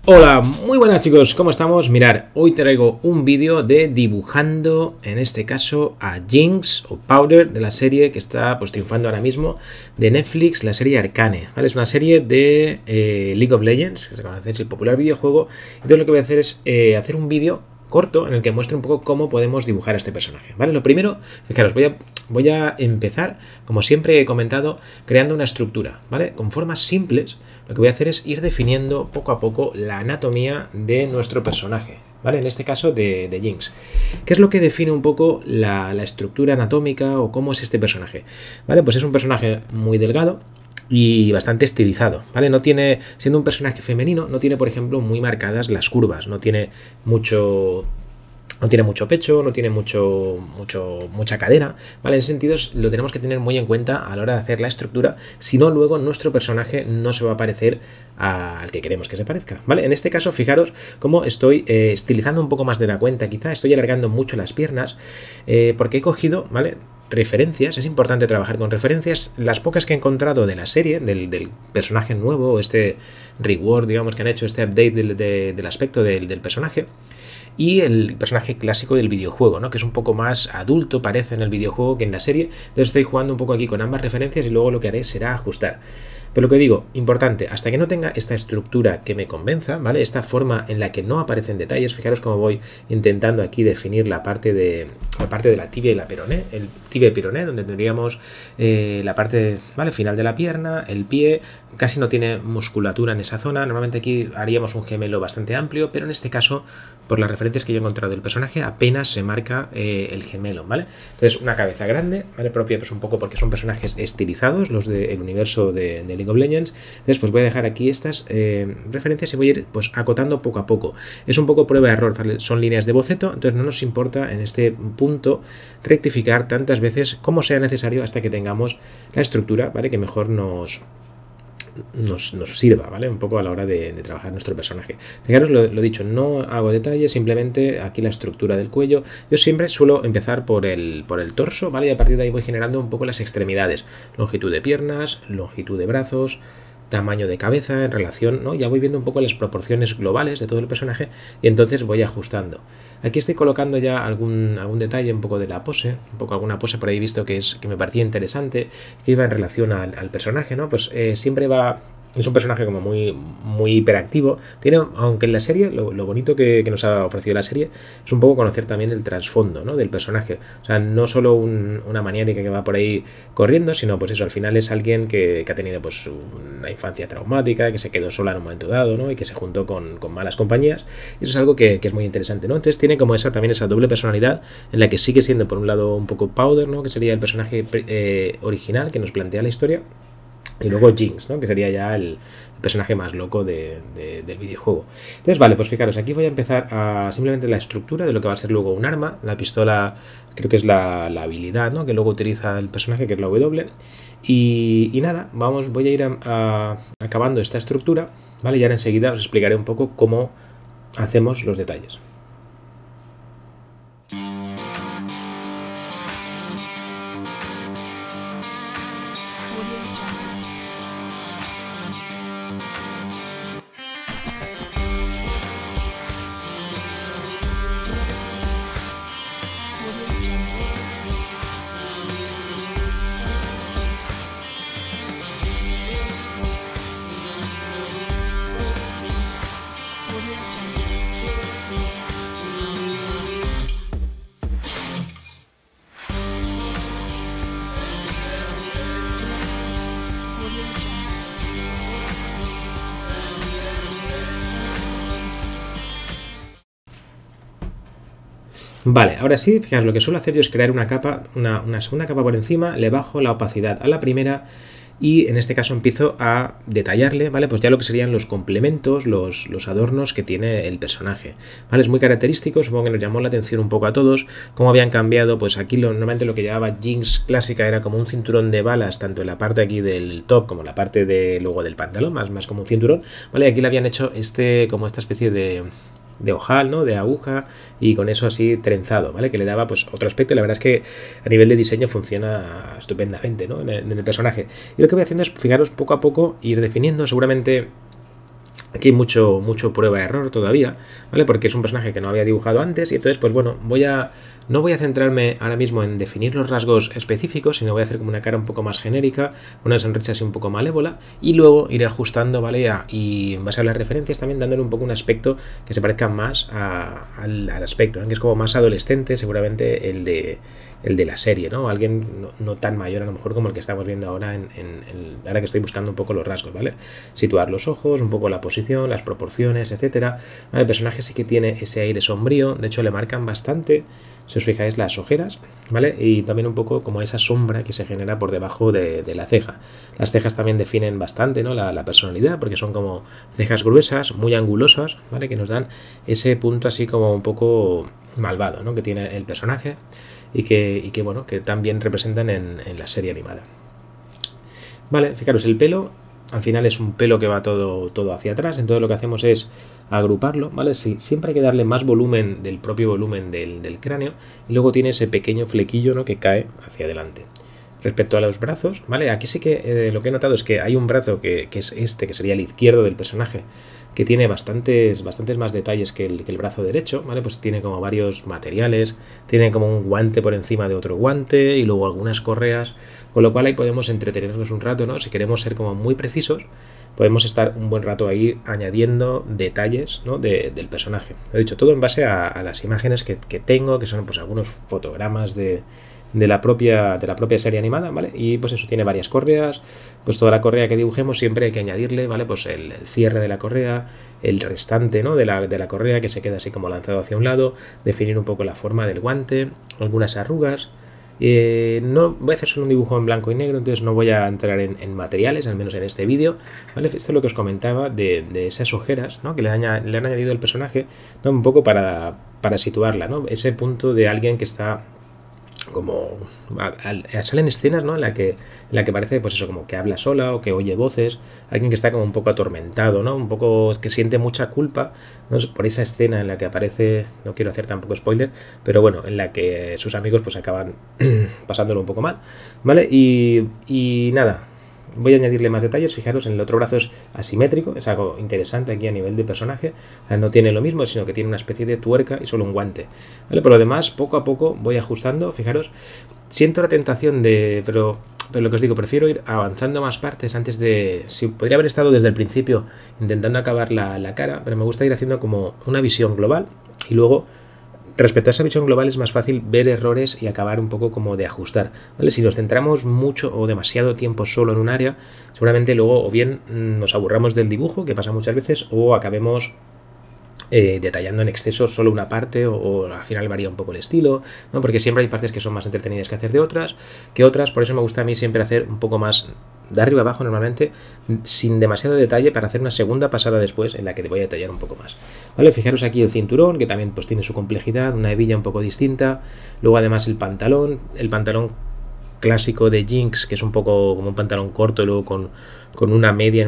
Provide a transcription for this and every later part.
Hola, muy buenas chicos, ¿cómo estamos? Mirad, hoy traigo un vídeo de dibujando, en este caso, a Jinx o Powder de la serie que está pues triunfando ahora mismo de Netflix, la serie Arcane, ¿vale? Es una serie de League of Legends, que se conoce, es el popular videojuego. Entonces lo que voy a hacer es hacer un vídeo corto en el que muestre un poco cómo podemos dibujar a este personaje, ¿vale? Lo primero, fijaros, voy a empezar, como siempre he comentado, creando una estructura, ¿vale? Con formas simples. Lo que voy a hacer es ir definiendo poco a poco la anatomía de nuestro personaje, ¿vale? En este caso de Jinx. ¿Qué es lo que define un poco la estructura anatómica o cómo es este personaje? ¿Vale? Pues es un personaje muy delgado y bastante estilizado, ¿vale? No tiene, siendo un personaje femenino, no tiene, por ejemplo, muy marcadas las curvas, no tiene mucho pecho, no tiene mucha cadera, ¿vale? En ese sentido lo tenemos que tener muy en cuenta a la hora de hacer la estructura, si no luego nuestro personaje no se va a parecer al que queremos que se parezca, ¿vale? En este caso, fijaros cómo estoy estilizando un poco más de la cuenta, quizá estoy alargando mucho las piernas, porque he cogido, ¿vale?, referencias. Es importante trabajar con referencias. Las pocas que he encontrado de la serie, del personaje nuevo, este reward, digamos, que han hecho, este update del aspecto del personaje, y el personaje clásico del videojuego, ¿no? Que es un poco más adulto, parece, en el videojuego que en la serie. Entonces estoy jugando un poco aquí con ambas referencias y luego lo que haré será ajustar. Pero lo que digo, importante, hasta que no tenga esta estructura que me convenza, ¿vale? Esta forma en la que no aparecen detalles, fijaros cómo voy intentando aquí definir la parte de la tibia y la peroné, el tibia y peroné, donde tendríamos la parte, ¿vale?, final de la pierna, el pie, casi no tiene musculatura en esa zona. Normalmente aquí haríamos un gemelo bastante amplio, pero en este caso, por las referencias que yo he encontrado del personaje, apenas se marca el gemelo, ¿vale? Entonces, una cabeza grande, ¿vale?, propia pues un poco porque son personajes estilizados, los del universo de League of Legends. Entonces, pues voy a dejar aquí estas referencias y voy a ir pues acotando poco a poco. Es un poco prueba de error, ¿vale? Son líneas de boceto, entonces no nos importa en este punto rectificar tantas veces como sea necesario hasta que tengamos la estructura, ¿vale?, que mejor nos sirva, ¿vale?, un poco a la hora de trabajar nuestro personaje. Fijaros, lo dicho, no hago detalles, simplemente aquí la estructura del cuello. Yo siempre suelo empezar por el torso, ¿vale?, y a partir de ahí voy generando un poco las extremidades, longitud de piernas, longitud de brazos, tamaño de cabeza en relación, ¿no? Ya voy viendo un poco las proporciones globales de todo el personaje y entonces voy ajustando. Aquí estoy colocando ya algún detalle, un poco de la pose, un poco alguna pose por ahí visto que me parecía interesante, que iba en relación al personaje, ¿no? Pues siempre va... Es un personaje como muy hiperactivo. Tiene, aunque en la serie, lo bonito que nos ha ofrecido la serie es un poco conocer también el trasfondo, ¿no?, del personaje. O sea, no solo una maniática que va por ahí corriendo, sino pues eso, al final es alguien que ha tenido pues una infancia traumática, que se quedó sola en un momento dado, ¿no?, y que se juntó con malas compañías. Y eso es algo que es muy interesante, ¿no? Entonces tiene como también esa doble personalidad en la que sigue siendo por un lado un poco Powder, ¿no?, que sería el personaje original que nos plantea la historia. Y luego Jinx, ¿no?, que sería ya el personaje más loco del videojuego. Entonces, vale, pues fijaros, aquí voy a empezar a simplemente la estructura de lo que va a ser luego un arma. La pistola creo que es la habilidad, ¿no?, que luego utiliza el personaje, que es la W. Y nada, voy a ir acabando esta estructura, ¿vale? Y ahora enseguida os explicaré un poco cómo hacemos los detalles. Vale, ahora sí, fijaos, lo que suelo hacer yo es crear una capa, una segunda capa por encima, le bajo la opacidad a la primera y en este caso empiezo a detallarle, ¿vale? Pues ya lo que serían los complementos, los adornos que tiene el personaje, ¿vale? Es muy característico, supongo que nos llamó la atención un poco a todos, cómo habían cambiado, pues aquí normalmente lo que llevaba Jinx clásica era como un cinturón de balas, tanto en la parte aquí del top como en la parte luego del pantalón, más como un cinturón, ¿vale? Y aquí le habían hecho como esta especie de ojal, ¿no?, de aguja, y con eso así trenzado, ¿vale?, que le daba pues otro aspecto. Y la verdad es que a nivel de diseño funciona estupendamente, ¿no?, en el personaje. Y lo que voy haciendo es, fijaros, poco a poco ir definiendo. Seguramente Aquí hay mucho prueba de error todavía, ¿vale? Porque es un personaje que no había dibujado antes y entonces, pues bueno, no voy a centrarme ahora mismo en definir los rasgos específicos, sino voy a hacer como una cara un poco más genérica, una sonrisa así un poco malévola y luego iré ajustando, ¿vale? Y en base a las referencias también dándole un poco un aspecto que se parezca más al aspecto, ¿no? Que es como más adolescente, seguramente el de la serie, ¿no? Alguien no tan mayor a lo mejor como el que estamos viendo ahora ahora que estoy buscando un poco los rasgos, ¿vale? Situar los ojos, un poco la posición, las proporciones, etcétera. ¿Vale? El personaje sí que tiene ese aire sombrío, de hecho le marcan bastante, si os fijáis, las ojeras, ¿vale? Y también un poco como esa sombra que se genera por debajo de la ceja. Las cejas también definen bastante, ¿no? La personalidad, porque son como cejas gruesas, muy angulosas, ¿vale? Que nos dan ese punto así como un poco malvado, ¿no? Que tiene el personaje y que bueno, que también representan en la serie animada. Vale, fijaros, el pelo al final es un pelo que va todo hacia atrás, entonces lo que hacemos es agruparlo, ¿vale? Sí, siempre hay que darle más volumen del propio volumen del cráneo y luego tiene ese pequeño flequillo, ¿no? Que cae hacia adelante. Respecto a los brazos, ¿vale? Aquí sí que lo que he notado es que hay un brazo que es que sería el izquierdo del personaje, que tiene bastantes más detalles que el brazo derecho, ¿vale? Pues tiene como varios materiales, tiene como un guante por encima de otro guante y luego algunas correas, con lo cual ahí podemos entretenernos un rato, ¿no? Si queremos ser como muy precisos, podemos estar un buen rato ahí añadiendo detalles, ¿no? del personaje. Lo he dicho, todo en base a las imágenes que tengo, que son pues algunos fotogramas de la propia serie animada, ¿vale? Y pues eso, tiene varias correas, pues toda la correa que dibujemos siempre hay que añadirle, ¿vale? Pues el cierre de la correa, el restante, ¿no? de la correa que se queda así como lanzado hacia un lado, definir un poco la forma del guante, algunas arrugas. No voy a hacer solo un dibujo en blanco y negro, entonces no voy a entrar en materiales, al menos en este vídeo, ¿vale? Esto es lo que os comentaba de esas ojeras, ¿no? Que le han añadido el personaje, ¿no? Un poco para situarla, ¿no? Ese punto de alguien que está como salen escenas, ¿no? en la que parece pues eso, como que habla sola o que oye voces, alguien que está como un poco atormentado, ¿no? Un poco que siente mucha culpa, ¿no? Por esa escena en la que aparece, no quiero hacer tampoco spoiler, pero bueno, en la que sus amigos pues acaban pasándolo un poco mal, ¿vale? Y nada, voy a añadirle más detalles. Fijaros, en el otro brazo es asimétrico, es algo interesante aquí a nivel de personaje, o sea, no tiene lo mismo, sino que tiene una especie de tuerca y solo un guante, ¿vale? Por lo demás, poco a poco voy ajustando. Fijaros, siento la tentación pero lo que os digo, prefiero ir avanzando más partes antes de... Si podría haber estado desde el principio intentando acabar la cara, pero me gusta ir haciendo como una visión global y luego... Respecto a esa visión global es más fácil ver errores y acabar un poco como de ajustar, ¿vale? Si nos centramos mucho o demasiado tiempo solo en un área, seguramente luego o bien nos aburramos del dibujo, que pasa muchas veces, o acabemos detallando en exceso solo una parte o al final varía un poco el estilo, ¿no? Porque siempre hay partes que son más entretenidas que hacer de otras, por eso me gusta a mí siempre hacer un poco más de arriba abajo normalmente, sin demasiado detalle, para hacer una segunda pasada después en la que te voy a detallar un poco más, ¿vale? Fijaros aquí el cinturón, que también pues tiene su complejidad, una hebilla un poco distinta, luego además el pantalón clásico de Jinx, que es un poco como un pantalón corto y luego con una media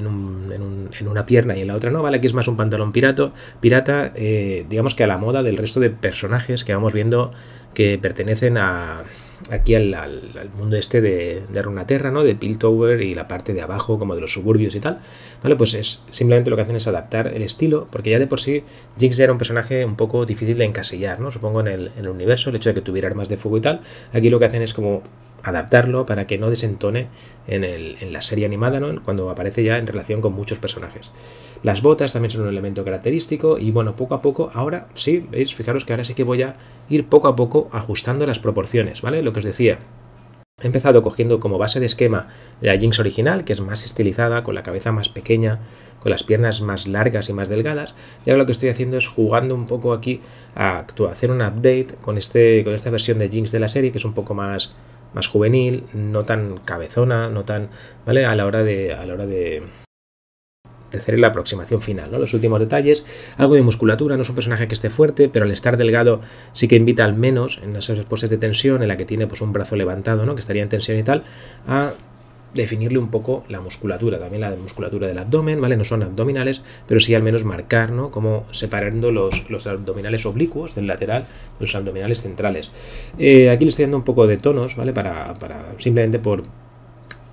en una pierna y en la otra no, ¿vale? Aquí es más un pantalón pirata, digamos que a la moda del resto de personajes que vamos viendo que pertenecen aquí al mundo este de Runeterra, ¿no? De Piltover y la parte de abajo como de los suburbios y tal, ¿vale? Pues simplemente lo que hacen es adaptar el estilo, porque ya de por sí Jinx ya era un personaje un poco difícil de encasillar, ¿no? Supongo en el universo, el hecho de que tuviera armas de fuego y tal, aquí lo que hacen es como adaptarlo para que no desentone en la serie animada, ¿no? Cuando aparece ya en relación con muchos personajes. Las botas también son un elemento característico y bueno, poco a poco, ahora sí, veis, fijaros que ahora sí que voy a ir poco a poco ajustando las proporciones, ¿vale? Lo que os decía, he empezado cogiendo como base de esquema la Jinx original, que es más estilizada, con la cabeza más pequeña, con las piernas más largas y más delgadas, y ahora lo que estoy haciendo es jugando un poco aquí a hacer un update con esta versión de Jinx de la serie, que es un poco más juvenil, no tan cabezona, no tan, ¿vale? A la hora de hacer la aproximación final, ¿no? Los últimos detalles, algo de musculatura, no es un personaje que esté fuerte, pero al estar delgado sí que invita al menos en esas poses de tensión en la que tiene pues un brazo levantado, ¿no? Que estaría en tensión y tal, a definirle un poco la musculatura, también la musculatura del abdomen, ¿vale? No son abdominales, pero sí al menos marcar, ¿no? Como separando los abdominales oblicuos del lateral de los abdominales centrales. Aquí le estoy dando un poco de tonos, ¿vale? Para simplemente por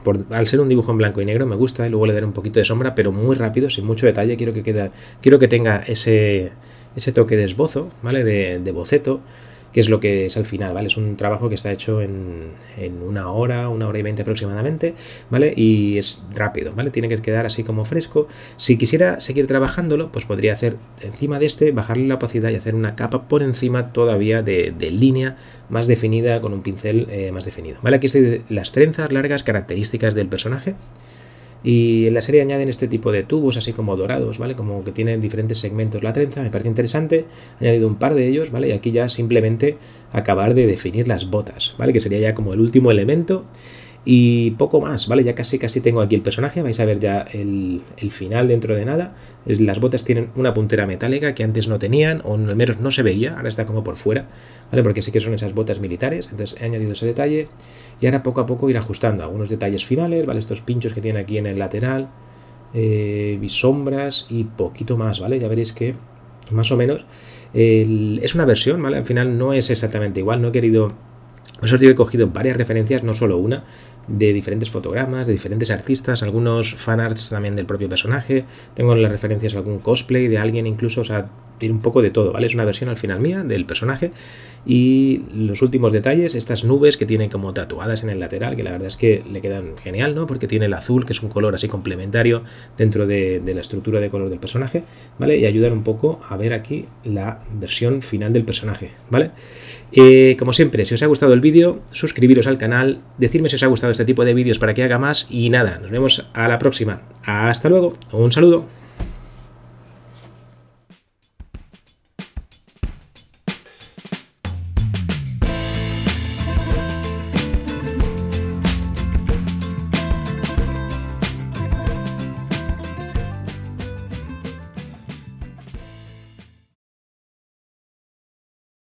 al ser un dibujo en blanco y negro me gusta, y luego le daré un poquito de sombra, pero muy rápido, sin mucho detalle. Quiero que tenga ese toque de esbozo, ¿vale? De boceto, que es lo que es al final, ¿vale? Es un trabajo que está hecho en una hora y 20 aproximadamente, ¿vale? Y es rápido, ¿vale? Tiene que quedar así como fresco. Si quisiera seguir trabajándolo, pues podría hacer encima de bajarle la opacidad y hacer una capa por encima todavía de línea más definida, con un pincel más definido, ¿vale? Aquí estoy las trenzas largas características del personaje. Y en la serie añaden este tipo de tubos así como dorados, ¿vale? Como que tienen diferentes segmentos la trenza, me parece interesante. He añadido un par de ellos, ¿vale? Y aquí ya simplemente acabar de definir las botas, ¿vale? Que sería ya como el último elemento. Y poco más, ¿vale? Ya casi tengo aquí el personaje. Vais a ver ya el final dentro de nada. Las botas tienen una puntera metálica que antes no tenían, o al menos no se veía, ahora está como por fuera, ¿vale? Porque sí que son esas botas militares. Entonces he añadido ese detalle y ahora poco a poco ir ajustando algunos detalles finales, ¿vale? Estos pinchos que tiene aquí en el lateral, y sombras y poquito más, ¿vale? Ya veréis que más o menos es una versión, ¿vale? Al final no es exactamente igual, no he querido... Por eso he cogido varias referencias, no solo una, de diferentes fotogramas, de diferentes artistas, algunos fanarts también del propio personaje. Tengo en las referencias algún cosplay de alguien incluso, o sea, tiene un poco de todo, ¿vale? Es una versión al final mía del personaje. Y los últimos detalles, estas nubes que tienen como tatuadas en el lateral, que la verdad es que le quedan genial, ¿no? Porque tiene el azul, que es un color así complementario dentro de la estructura de color del personaje, ¿vale? Y ayudan un poco a ver aquí la versión final del personaje, ¿vale? Como siempre, si os ha gustado el vídeo, suscribiros al canal, decidme si os ha gustado este tipo de vídeos para que haga más y nada, nos vemos a la próxima. Hasta luego, un saludo.